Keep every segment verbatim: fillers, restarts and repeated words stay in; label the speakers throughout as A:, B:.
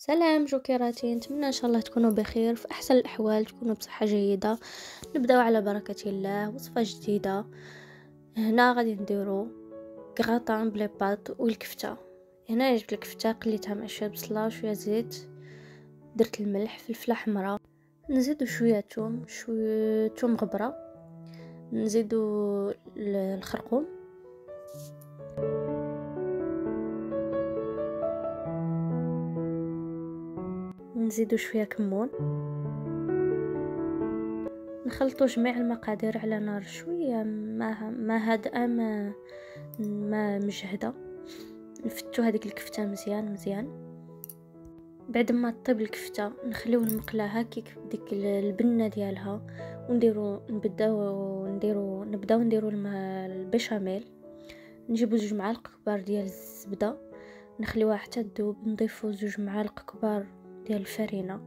A: سلام جوكيراتي، نتمنى ان شاء الله تكونوا بخير في احسن الاحوال، تكونوا بصحه جيده. نبداو على بركه الله وصفه جديده. هنا غادي نديرو كغطان بلي باط والكفته. هنا جبت الكفته قليتها مع شويه بصله وشويه زيت، درت الملح، فلفله حمراء، نزيدو شويه توم، شويه توم غبره، نزيدو الخرقوم، نزيدو شويه كمون، نخلطوا جميع المقادير على نار شويه ما ما هادئه ما ما مجهده. نفتو هذيك الكفته مزيان مزيان. بعد ما طيب الكفته نخليو المقله هكيك ديك البنه ديالها، ونديرو نبداو نديرو نبداو نديرو البيشاميل. نجيبو زوج معالق كبار ديال الزبده، نخليوها حتى تذوب، نضيفو زوج معالق كبار ديال الفرينه،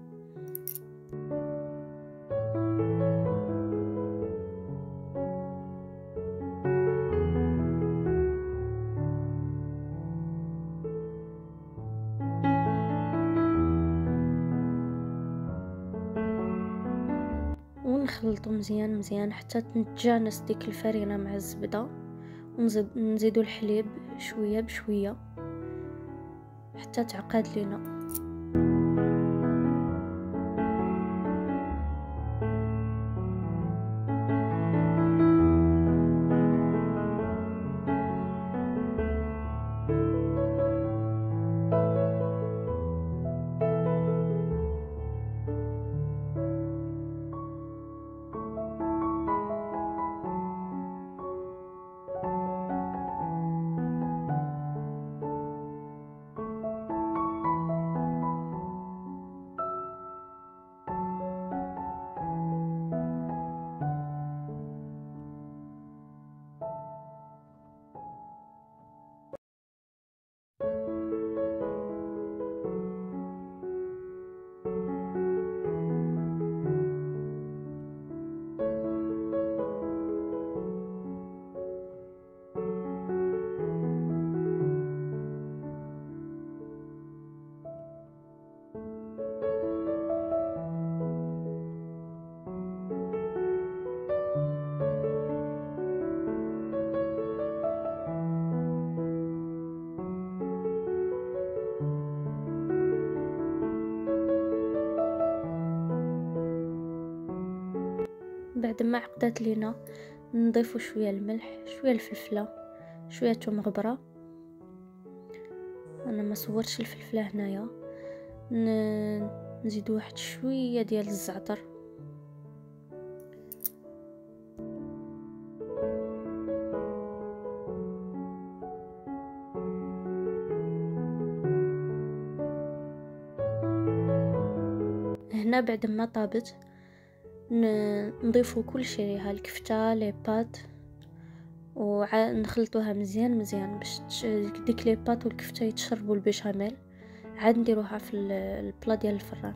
A: ونخلطو مزيان مزيان حتى تتجانس ديك الفرينه مع الزبده، ونزيد نزيدو الحليب شويه بشويه حتى تعقد لينا. بعد ما عقدت لينا نضيفو شويه الملح، شويه الفلفله، شويه توم غبره. انا ما صورتش الفلفله هنايا. نزيدو واحد شويه ديال الزعتر، هنا بعد ما طابت نضيفو كل شيء، ها الكفته لي بات، ونخلطوها مزيان مزيان باش ديك لي بات والكفته يتشربوا البيشاميل. عاد نديروها في البلا ديال الفران.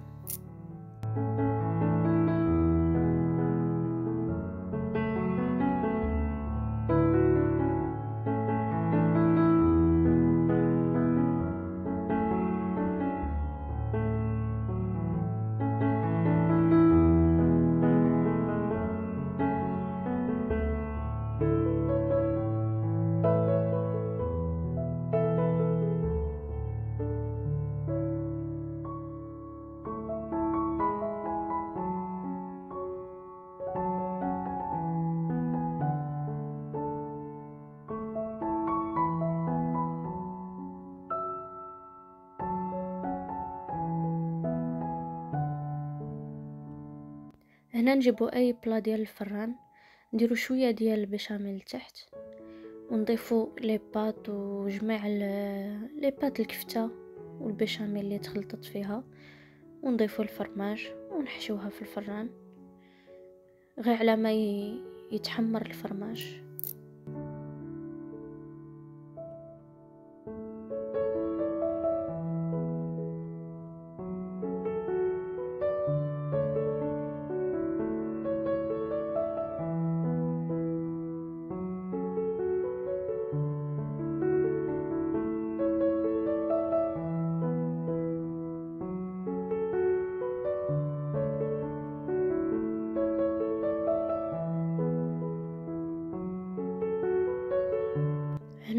A: هنا نجيبو اي بلا ديال الفران، نديرو شويه ديال البيشاميل تحت، ونضيفو لي بات وجميع لي بات الكفته والبيشاميل اللي تخلطت فيها، ونضيفو الفرماج ونحشوها في الفران غير على ما يتحمر الفرماج.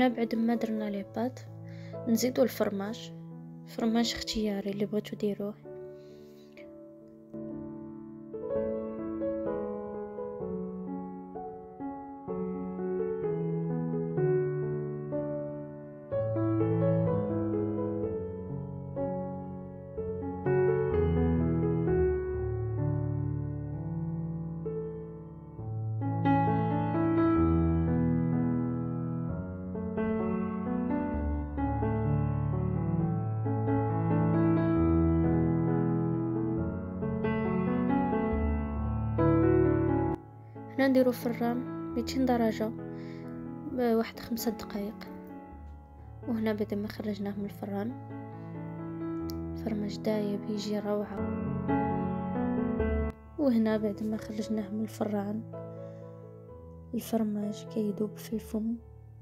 A: وهنا بعد ما درنا لي بات نزيدو الفرماج. فرماج اختياري اللي بغيتو ديروه. هنا نديرو فران ميتين درجة بواحد خمسة دقائق. وهنا بعد ما خرجناه من الفران فرماج دايب يجي روعة. وهنا بعد ما خرجناه من الفران الفرماج كيدوب في الفم.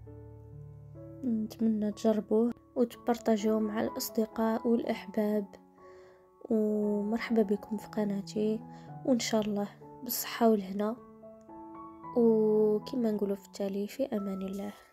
A: نتمنى تجربوه وتبارطاجوه مع الاصدقاء والاحباب. ومرحبا بكم في قناتي، وان شاء الله بالصحة والهنا، وكما نقولوا في التالي في امان الله.